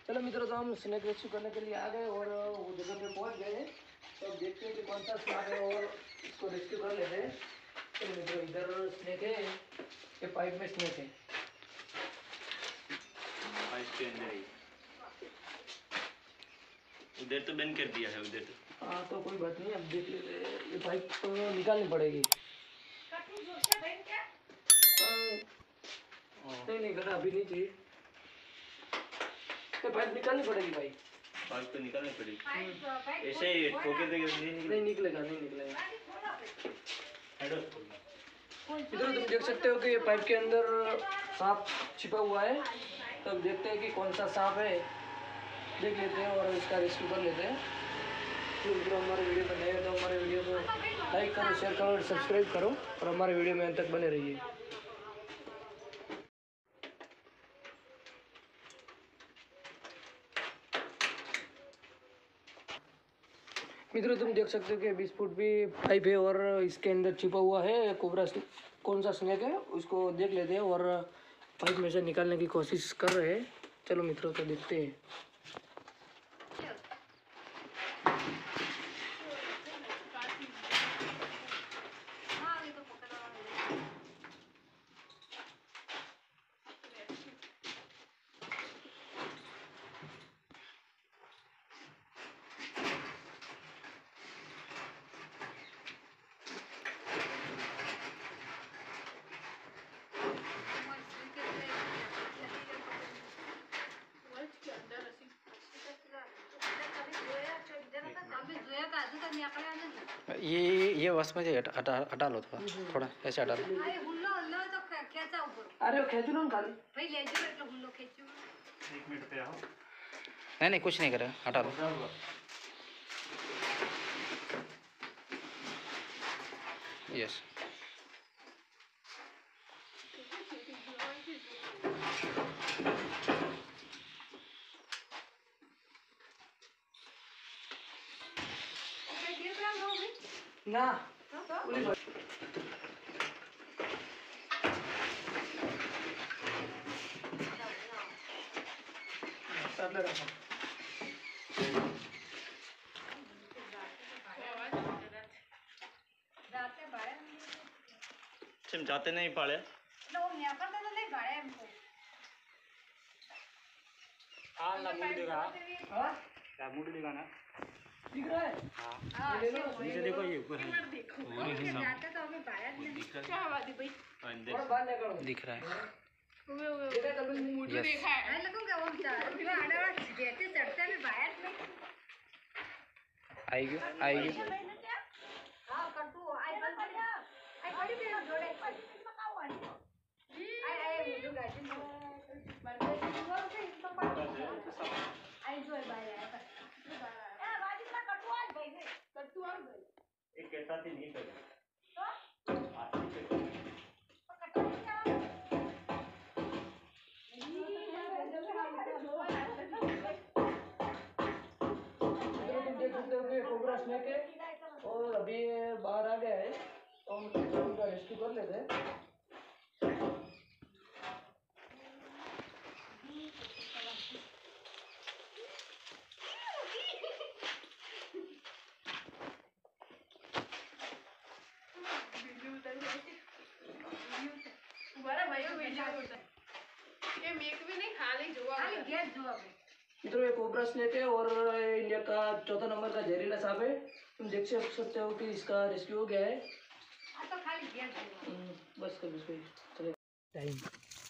चलो मित्रों, तो हम स्नैक रेस्क्यू करने के लिए आ गए और वो जगह पे पहुंच गए हैं। तो अब देखते हैं कि कौन सा स्नैक है और इसको रेस्क्यू कर लेते हैं। तो मित्रों, इधर स्नैक है, ये पाइप में स्नैक है, पाइप के अंदर ही। उधर तो बंद कर दिया है उधर तो। हाँ, तो कोई बात नहीं, अब देख लेते हैं। ये पाइप तो निकालनी पड़ेगी। नहीं करा, अभी नहीं चाहिए। तो पाइप निकालनी पड़ेगी भाई। पाइप तो निकालनी पड़ेगी, ऐसे ही ठोके देंगे नहीं निकलेगा। इधर तुम देख सकते हो कि ये पाइप के अंदर सांप छिपा हुआ है। तो अब देखते हैं कि कौन सा सांप है, देख लेते हैं और इसका रेस्क्यू कर लेते हैं। तो हमारे वीडियो में नए हो तो हमारे वीडियो को लाइक करो, शेयर करो और सब्सक्राइब करो और हमारे वीडियो में अंत तक बने रहिए। मित्रों, तुम देख सकते हो कि 20 फुट भी पाइप है और इसके अंदर छिपा हुआ है कोबरा। कौन सा स्नेक है उसको देख लेते हैं और पाइप में से निकालने की कोशिश कर रहे हैं। चलो मित्रों, तो देखते हैं। ये बस मुझे हटा लो, थोड़ा ऐसे हटा लो। अरे खेचू ना खाली। नहीं कुछ नहीं करे, हटा लो। यस। ना जाते नहीं पाले मुड़ दिखाना दिख रहा है। हाँ नीचे देखो, ये ऊपर है दिख रहा है। आएगी आएगी। कोबरा स्नेक है और अभी बाहर आ गया है, तो हम उनका रेस्क्यू कर लेते हैं। इधर ये कोबरा स्नेक है और इंडिया का 4था नंबर का जहरीला सांप है। तुम देख सकते हो कि इसका रेस्क्यू हो गया है। बस कर टाइम।